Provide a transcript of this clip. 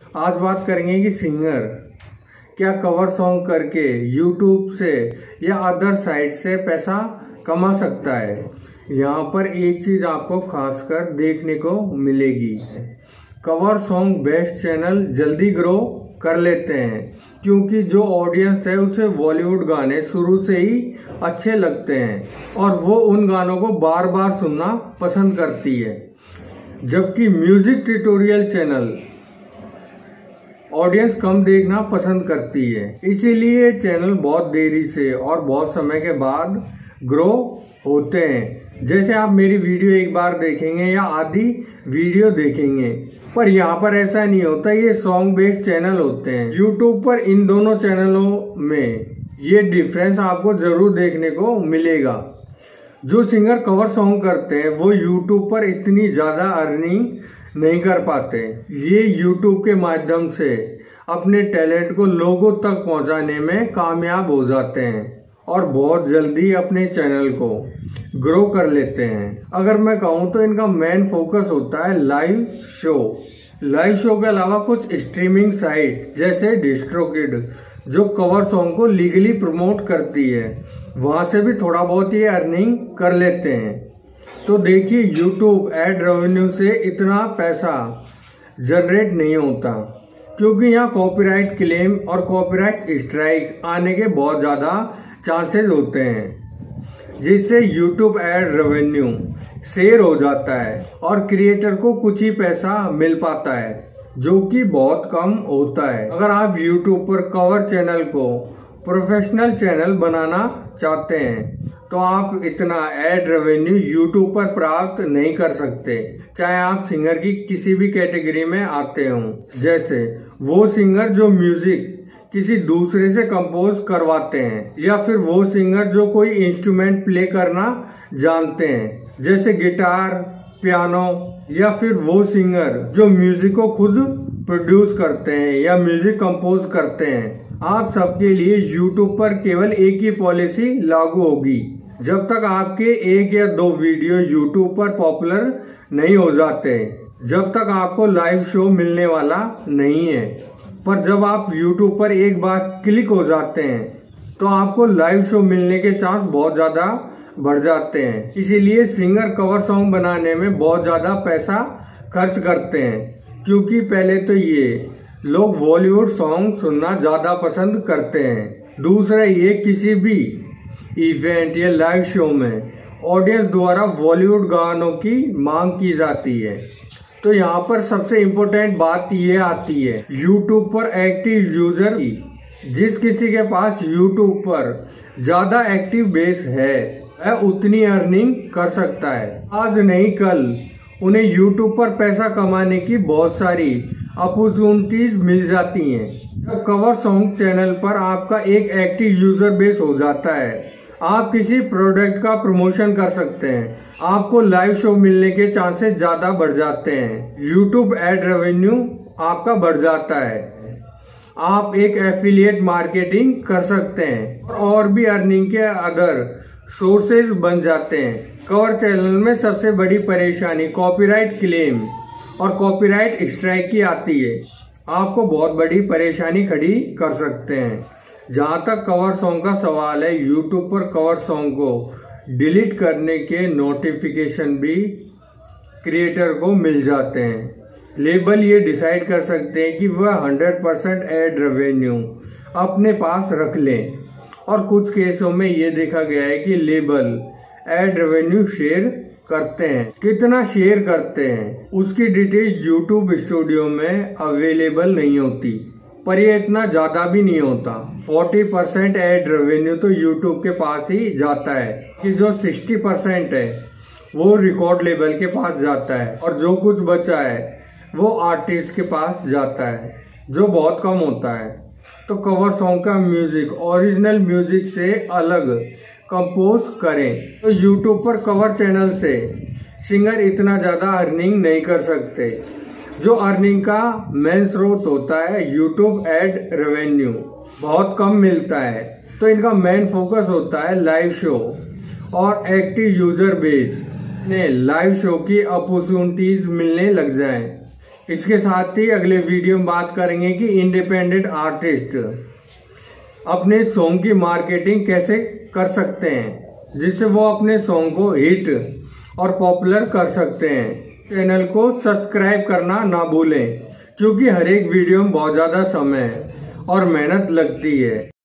आज बात करेंगे कि सिंगर क्या कवर सॉन्ग करके यूट्यूब से या अदर साइट से पैसा कमा सकता है। यहाँ पर एक चीज आपको खासकर देखने को मिलेगी, कवर सॉन्ग बेस्ट चैनल जल्दी ग्रो कर लेते हैं क्योंकि जो ऑडियंस है उसे बॉलीवुड गाने शुरू से ही अच्छे लगते हैं और वो उन गानों को बार बार सुनना पसंद करती है, जबकि म्यूजिक ट्यूटोरियल चैनल ऑडियंस कम देखना पसंद करती है। इसीलिए चैनल बहुत देरी से और बहुत समय के बाद ग्रो होते हैं। जैसे आप मेरी वीडियो एक बार देखेंगे या आधी वीडियो देखेंगे, पर यहाँ पर ऐसा नहीं होता, ये सॉन्ग बेस्ड चैनल होते हैं। यूट्यूब पर इन दोनों चैनलों में ये डिफरेंस आपको जरूर देखने को मिलेगा। जो सिंगर कवर सॉन्ग करते हैं वो यूट्यूब पर इतनी ज्यादा अर्निंग नहीं कर पाते। ये यूट्यूब के माध्यम से अपने टैलेंट को लोगों तक पहुंचाने में कामयाब हो जाते हैं और बहुत जल्दी अपने चैनल को ग्रो कर लेते हैं। अगर मैं कहूँ तो इनका मेन फोकस होता है लाइव शो। लाइव शो के अलावा कुछ स्ट्रीमिंग साइट जैसे डिस्ट्रोकिड जो कवर सॉन्ग को लीगली प्रमोट करती है, वहां से भी थोड़ा बहुत ये अर्निंग कर लेते हैं। तो देखिए, यूट्यूब एड रेवेन्यू से इतना पैसा जनरेट नहीं होता क्योंकि यहाँ कॉपीराइट क्लेम और कॉपीराइट स्ट्राइक आने के बहुत ज्यादा चांसेस होते हैं, जिससे यूट्यूब एड रेवेन्यू शेयर हो जाता है और क्रिएटर को कुछ ही पैसा मिल पाता है, जो कि बहुत कम होता है। अगर आप यूट्यूब पर कवर चैनल को प्रोफेशनल चैनल बनाना चाहते हैं तो आप इतना एड रेवेन्यू यूट्यूब पर प्राप्त नहीं कर सकते, चाहे आप सिंगर की किसी भी कैटेगरी में आते हो। जैसे वो सिंगर जो म्यूजिक किसी दूसरे से कंपोज करवाते हैं, या फिर वो सिंगर जो कोई इंस्ट्रूमेंट प्ले करना जानते हैं जैसे गिटार, पियानो, या फिर वो सिंगर जो म्यूजिक को खुद प्रोड्यूस करते हैं या म्यूजिक कंपोज करते हैं। आप सबके लिए यूट्यूब पर केवल एक ही पॉलिसी लागू होगी, जब तक आपके एक या दो वीडियो यूट्यूब पर पॉपुलर नहीं हो जाते, जब तक आपको लाइव शो मिलने वाला नहीं है। पर जब आप यूट्यूब पर एक बार क्लिक हो जाते हैं तो आपको लाइव शो मिलने के चांस बहुत ज्यादा बढ़ जाते हैं। इसीलिए सिंगर कवर सॉन्ग बनाने में बहुत ज्यादा पैसा खर्च करते हैं, क्योंकि पहले तो ये लोग बॉलीवुड सॉन्ग सुनना ज्यादा पसंद करते हैं। दूसरा, ये किसी भी इवेंट या लाइव शो में ऑडियंस द्वारा बॉलीवुड गानों की मांग की जाती है। तो यहाँ पर सबसे इम्पोर्टेंट बात ये आती है यूट्यूब पर एक्टिव यूजर की। जिस किसी के पास यूट्यूब पर ज्यादा एक्टिव बेस है वह उतनी अर्निंग कर सकता है। आज नहीं कल उन्हें यूट्यूब पर पैसा कमाने की बहुत सारी अपॉर्चुनिटीज मिल जाती हैं। जब कवर सॉन्ग चैनल पर आपका एक एक्टिव यूजर बेस हो जाता है, आप किसी प्रोडक्ट का प्रमोशन कर सकते हैं, आपको लाइव शो मिलने के चांसेस ज्यादा बढ़ जाते हैं, यूट्यूब एड रेवेन्यू आपका बढ़ जाता है, आप एक एफिलिएट मार्केटिंग कर सकते हैं और भी अर्निंग के अदर सोर्सेज बन जाते हैं। कवर चैनल में सबसे बड़ी परेशानी कॉपीराइट क्लेम और कॉपीराइट स्ट्राइक की आती है, आपको बहुत बड़ी परेशानी खड़ी कर सकते हैं। जहां तक कवर सॉन्ग का सवाल है, यूट्यूब पर कवर सॉन्ग को डिलीट करने के नोटिफिकेशन भी क्रिएटर को मिल जाते हैं। लेबल ये डिसाइड कर सकते हैं कि वह 100% एड रेवेन्यू अपने पास रख लें, और कुछ केसों में ये देखा गया है कि लेबल एड रेवेन्यू शेयर करते हैं। कितना शेयर करते हैं उसकी डिटेल यूट्यूब स्टूडियो में अवेलेबल नहीं होती, पर ये इतना ज्यादा भी नहीं होता। 40% एड रेवेन्यू तो यूट्यूब के पास ही जाता है, कि जो 60% है वो रिकॉर्ड लेबल के पास जाता है और जो कुछ बचा है वो आर्टिस्ट के पास जाता है, जो बहुत कम होता है। तो कवर सॉन्ग का म्यूजिक ओरिजिनल म्यूजिक से अलग कंपोज करें तो यूट्यूब पर कवर चैनल से सिंगर इतना ज्यादा अर्निंग नहीं कर सकते। जो अर्निंग का मेन स्रोत होता है यूट्यूब एड रेवेन्यू, बहुत कम मिलता है। तो इनका मेन फोकस होता है लाइव शो और एक्टिव यूजर बेस ने लाइव शो की अपॉर्चुनिटीज मिलने लग जाएं। इसके साथ ही अगले वीडियो में बात करेंगे कि इंडिपेंडेंट आर्टिस्ट अपने सॉन्ग की मार्केटिंग कैसे कर सकते हैं जिससे वो अपने सॉन्ग को हिट और पॉपुलर कर सकते हैं। चैनल को सब्सक्राइब करना ना भूलें क्योंकि हर एक वीडियो में बहुत ज़्यादा समय और मेहनत लगती है।